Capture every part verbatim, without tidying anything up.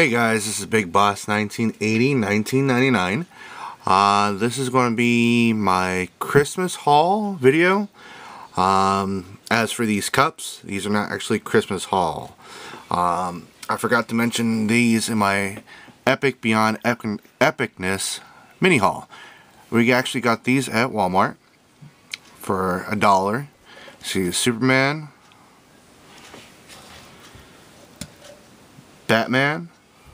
Hey guys, this is Big Boss nineteen eighty nineteen ninety-nine. Uh, this is going to be my Christmas haul video. Um, as for these cups, these are not actually Christmas haul. Um, I forgot to mention these in my Epic Beyond Epic Epicness mini haul. We actually got these at Walmart for a dollar. See, Superman, Batman,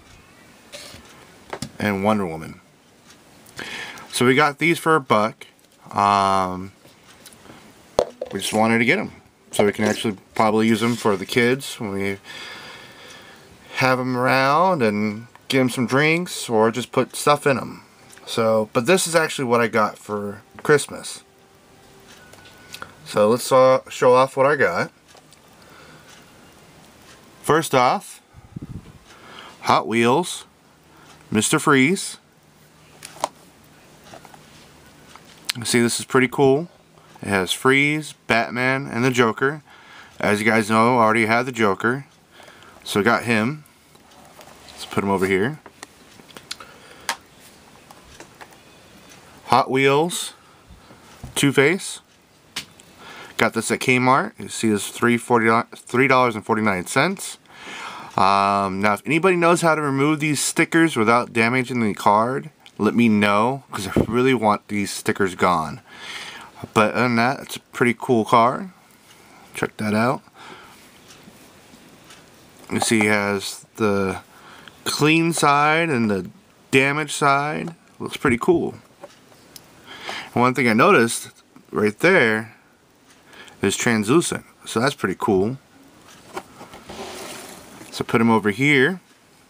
and Wonder Woman. So we got these for a buck. Um, we just wanted to get them so we can actually probably use them for the kids when we have them around and give them some drinks or just put stuff in them. So, but this is actually what I got for Christmas. So let's uh, show off what I got. First off, Hot Wheels Mister Freeze. See, this is pretty cool. It has Freeze, Batman, and the Joker. As you guys know, I already had the Joker, so I got him. Let's put him over here. Hot Wheels Two-Face. Got this at Kmart. You see this three dollars and forty-nine cents. Um, now, if anybody knows how to remove these stickers without damaging the card, let me know, because I really want these stickers gone. But other than that, it's a pretty cool car. Check that out. You see, it has the clean side and the damaged side. Looks pretty cool. And one thing I noticed right there is translucent, so that's pretty cool. So put him over here.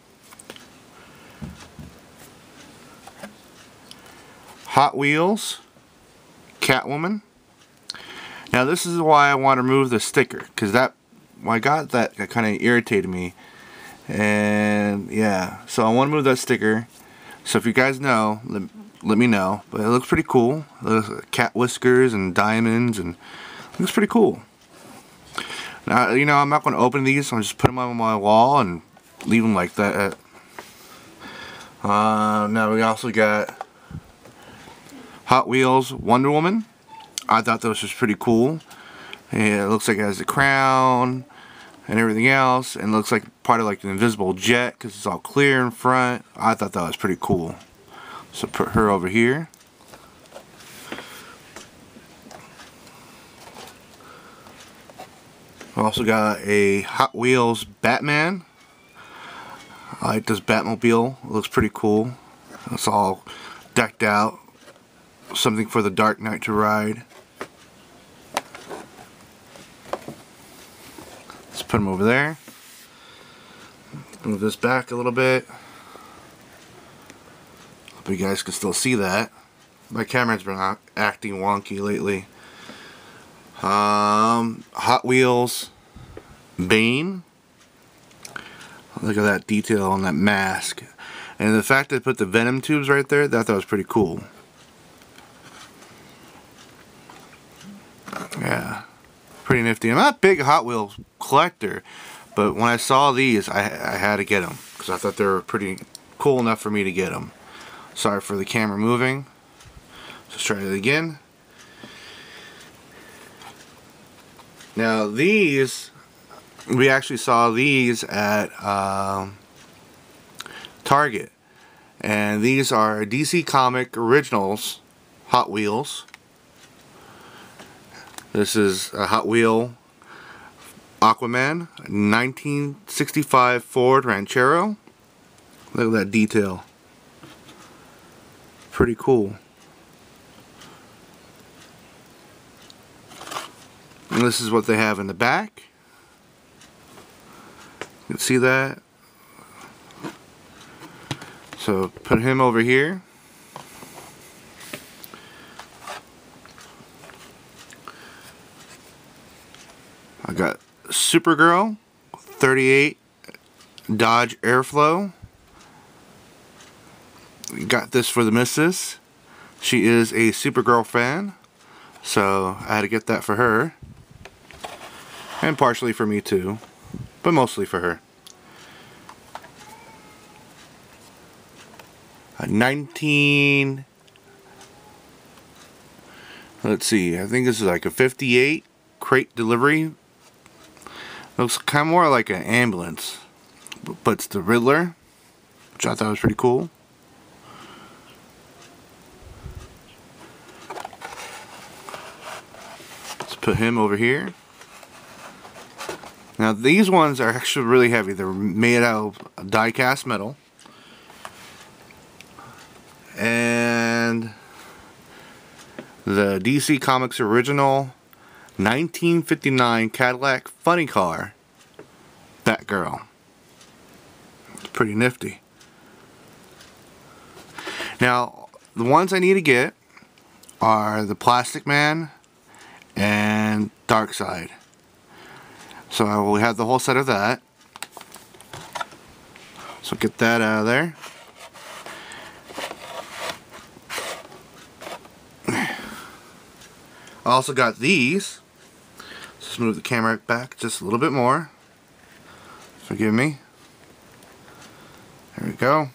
Hot Wheels Catwoman. Now this is why I want to remove the sticker, because that when I got that, that kind of irritated me. And yeah, so I want to move that sticker. So if you guys know, let, let me know. But it looks pretty cool. It looks like cat whiskers and diamonds, and it looks pretty cool. Now, you know, I'm not going to open these, so I'm just put them on my wall and leave them like that. Uh, now we also got Hot Wheels Wonder Woman. I thought this was pretty cool. And it looks like it has the crown and everything else, and looks like part of like an invisible jet because it's all clear in front. I thought that was pretty cool. So put her over here. Also got a Hot Wheels Batman. I like this Batmobile. It looks pretty cool. It's all decked out. Something for the Dark Knight to ride. Let's put him over there. Move this back a little bit. Hope you guys can still see that. My camera's been acting wonky lately. Um, Hot Wheels Bane. Look at that detail on that mask. And the fact that they put the Venom tubes right there, that, that was pretty cool. Yeah, pretty nifty. I'm not a big Hot Wheels collector, but when I saw these, I, I had to get them because I thought they were pretty cool enough for me to get them. Sorry for the camera moving. Let's try it again. Now these, we actually saw these at um, Target, and these are D C Comic Originals Hot Wheels. This is a Hot Wheel Aquaman nineteen sixty-five Ford Ranchero. Look at that detail. Pretty cool. And this is what they have in the back. You can see that. So put him over here. I got Supergirl thirty-eight Dodge Airflow. Got this for the missus. She is a Supergirl fan, so I had to get that for her. And partially for me too, but mostly for her. a nineteen. Let's see. I think this is like a fifty-eight crate delivery. Looks kind of more like an ambulance, but it's the Riddler, which I thought was pretty cool. Let's put him over here. Now these ones are actually really heavy. They're made out of die-cast metal. And the D C Comics original nineteen fifty-nine Cadillac funny car, Batgirl. It's pretty nifty. Now, the ones I need to get are the Plastic Man and Darkseid. So I will have the whole set of that. So get that out of there. I also got these. Just move the camera back just a little bit more. Forgive me. There we go.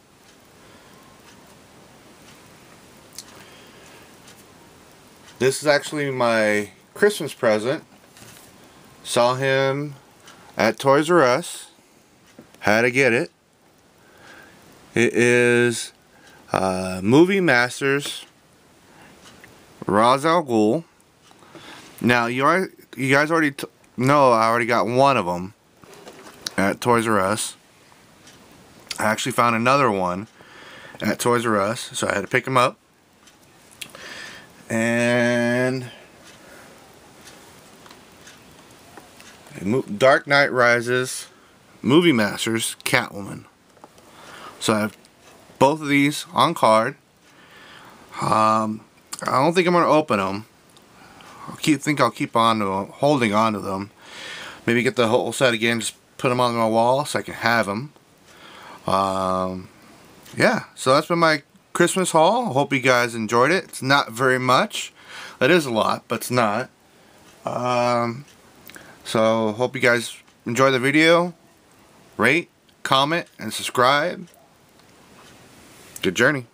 This is actually my Christmas present. Saw him at Toys R Us. Had to get it. It is uh, Movie Masters Ra's al Ghul. Now you are, you guys already t know I already got one of them at Toys R Us. I actually found another one at Toys R Us, so I had to pick them up. And Dark Knight Rises Movie Masters Catwoman. So I have both of these on card. Um, I don't think I'm going to open them. I keep think I'll keep on to them, holding on to them. Maybe get the whole set again, just put them on my wall so I can have them. Um, yeah, so that's been my Christmas haul. Hope you guys enjoyed it. It's not very much. It is a lot, but it's not. Um, so hope you guys enjoy the video. Rate, comment, and subscribe. Good journey.